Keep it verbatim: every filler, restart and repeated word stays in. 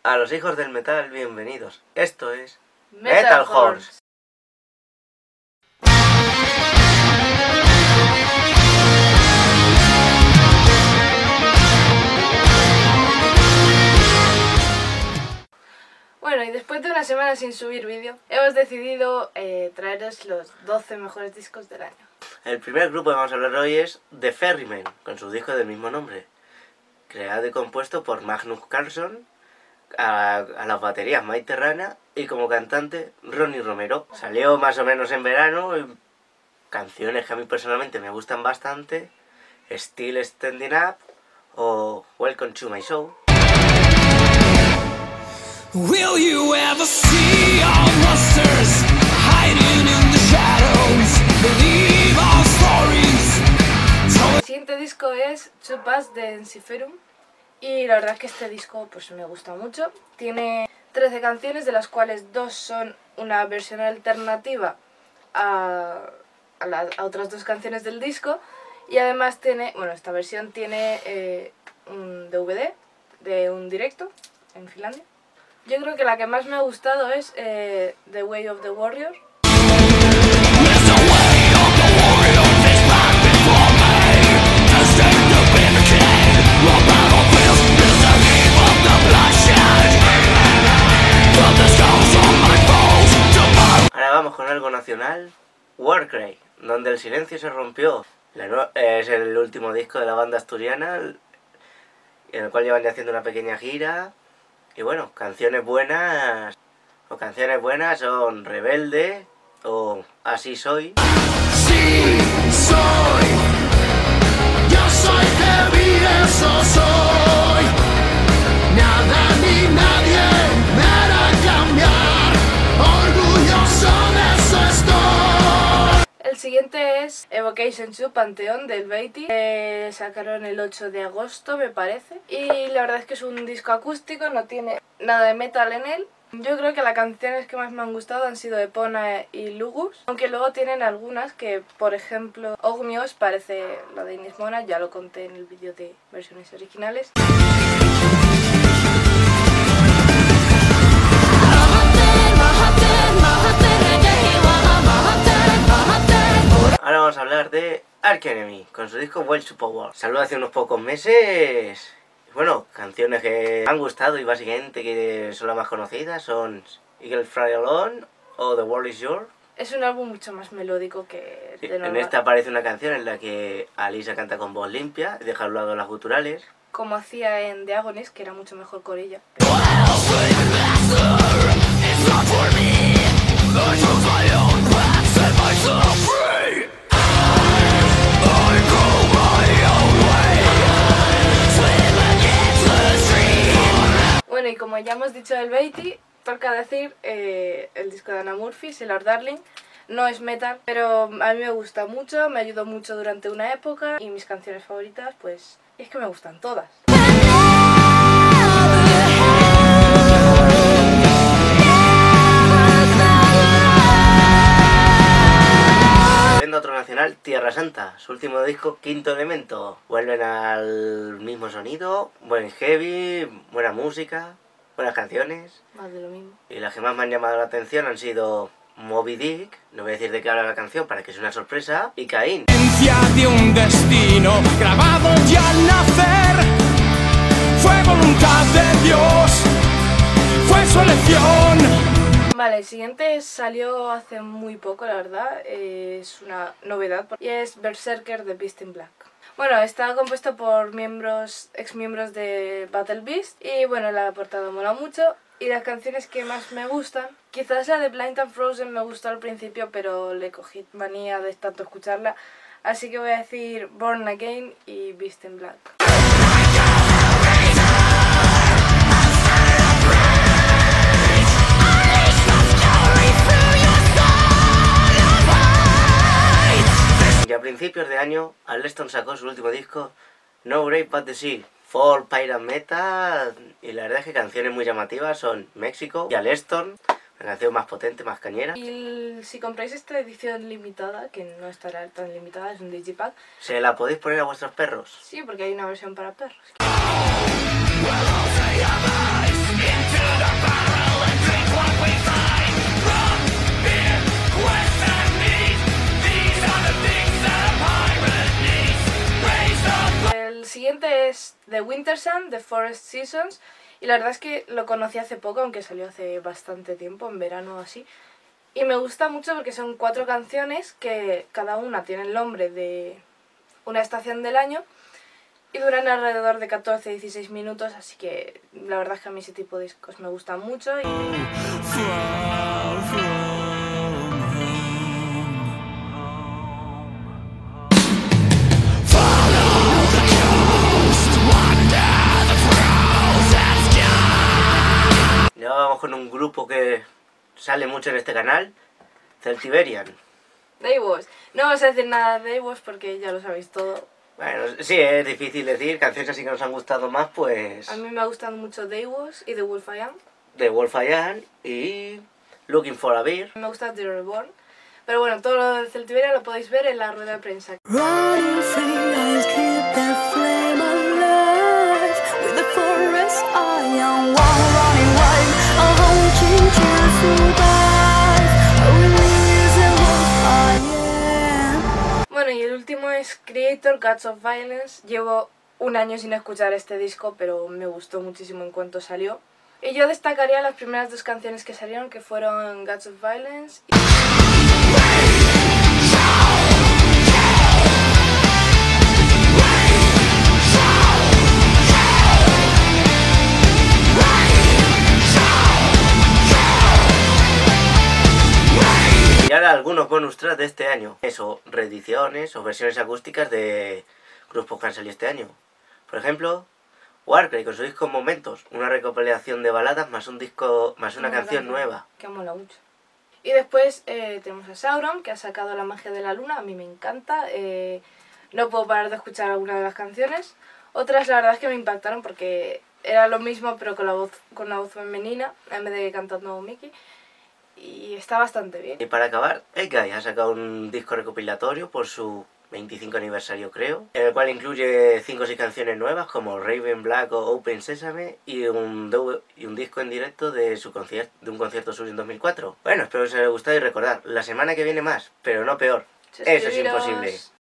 A los hijos del metal, bienvenidos. Esto es Metal, Metal Horns. Bueno, y después de una semana sin subir vídeo, hemos decidido eh, traeros los doce mejores discos del año. El primer grupo que vamos a hablar hoy es The Ferrymen, con su disco del mismo nombre, creado y compuesto por Magnus Carlsson, a, a las baterías Mike Terrana y como cantante Ronnie Romero. Salió más o menos en verano, y canciones que a mí personalmente me gustan bastante, Still Standing Up o Welcome to My Show. Will you ever see our monsters hiding in the shadows? Believe our stories. El siguiente disco es To Pass de Ensiferum. Y la verdad es que este disco pues me gusta mucho. Tiene trece canciones, de las cuales dos son una versión alternativa a, a, la, a otras dos canciones del disco. Y además tiene, bueno, esta versión tiene eh, un D V D de un directo en Finlandia. Yo creo que la que más me ha gustado es eh, The Way of the Warrior. Ahora vamos con algo nacional, Warcry, donde el silencio se rompió. La no es el último disco de la banda asturiana, en el cual llevan ya haciendo una pequeña gira. Y bueno, canciones buenas, o canciones buenas son Rebelde o Así Soy. Sí, soy. Yo soy heavy, eso soy. Nada ni nadie me hará cambiar. Orgulloso de eso estoy. El siguiente es Evocation two Panteón del Beatty. Eh, sacaron el ocho de agosto, me parece. Y la verdad es que es un disco acústico, no tiene nada de metal en él. Yo creo que las canciones que más me han gustado han sido Epona y Lugus. Aunque luego tienen algunas que, por ejemplo, Ogmios parece la de Ines Mona. Ya lo conté en el vídeo de versiones originales. Ahora vamos a hablar de Arch Enemy, con su disco Well to Power. Salió hace unos pocos meses. Bueno, canciones que me han gustado y básicamente que son las más conocidas son Eagle Fly Alone o The World Is Yours. Es un álbum mucho más melódico que Sí, de normal. en esta aparece una canción en la que Alisa canta con voz limpia y deja a un lado las guturales. Como hacía en The Agonist, que era mucho mejor con ella. Bueno, y como ya hemos dicho del Beatty, toca decir eh, el disco de Anna Murphy, Sailor Darling. No es metal, pero a mí me gusta mucho, me ayudó mucho durante una época y mis canciones favoritas, pues es que me gustan todas. Viendo otro nacional, Tierra Santa, su último disco, Quinto Elemento. Vuelven al mismo sonido, buen heavy, buena música, buenas canciones. Más de lo mismo. Y las que más me han llamado la atención han sido Moby Dick, no voy a decir de qué habla la canción para que sea una sorpresa, y Caín. De un destino grabado ya al nacer. Fue voluntad de Dios, fue su elección. Vale, el siguiente salió hace muy poco, la verdad, eh, es una novedad y es Berserker de Beast in Black. Bueno, está compuesto por miembros, ex miembros de Battle Beast y bueno, la portada mola mucho. Y las canciones que más me gustan, quizás la de Blind and Frozen me gustó al principio, pero le cogí manía de tanto escucharla. Así que voy a decir Born Again y Beast in Black. Y a principios de año, Aleston sacó su último disco, No Grave But The Sea. Folk, Pirate Metal, y la verdad es que canciones muy llamativas son México y Aleston, una canción más potente, más cañera. Y el, si compráis esta edición limitada, que no estará tan limitada, es un digipack. ¿Se la podéis poner a vuestros perros? Sí, porque hay una versión para perros. Into The Winter Sun, The Forest Seasons, y la verdad es que lo conocí hace poco, aunque salió hace bastante tiempo, en verano o así. Y me gusta mucho porque son cuatro canciones que cada una tiene el nombre de una estación del año y duran alrededor de catorce a dieciséis minutos, así que la verdad es que a mí ese tipo de discos me gustan mucho. Y... Ya vamos con un grupo que sale mucho en este canal, Celtiberian. Daywalks. No vamos a decir nada de Daywalks porque ya lo sabéis todo. Bueno, sí, es difícil decir, canciones así que nos han gustado más, pues... A mí me gustan mucho Daywalks y The Wolf I Am. The Wolf I Am y Looking for a Beer. Me gusta The Reborn. Pero bueno, todo lo de Celtiberian lo podéis ver en la rueda de prensa. Bueno, y el último es Creator, Gods of Violence. Llevo un año sin escuchar este disco, pero me gustó muchísimo en cuanto salió. Y yo destacaría las primeras dos canciones que salieron, que fueron Gods of Violence y... Y ahora algunos bonus tracks de este año. Eso, reediciones o versiones acústicas de grupos que han salido este año. Por ejemplo, Warcry con su disco Momentos, una recopilación de baladas más un disco más una Mola, canción que- nueva. Que mola mucho. Y después eh, tenemos a Sauron, que ha sacado La magia de la luna. A mí me encanta. eh, no puedo parar de escuchar alguna de las canciones. Otras la verdad es que me impactaron porque era lo mismo pero con la voz, con la voz femenina en vez de cantando Mickey. Y está bastante bien. Y para acabar, Edguy ha sacado un disco recopilatorio por su veinticinco aniversario, creo, en el cual incluye cinco o seis canciones nuevas como Raven Black o Open Sesame y un, do- y un disco en directo de su concierto, de un concierto suyo en dos mil cuatro. Bueno, espero que os haya gustado y recordad, la semana que viene más, pero no peor. Eso es Suscribiros. imposible.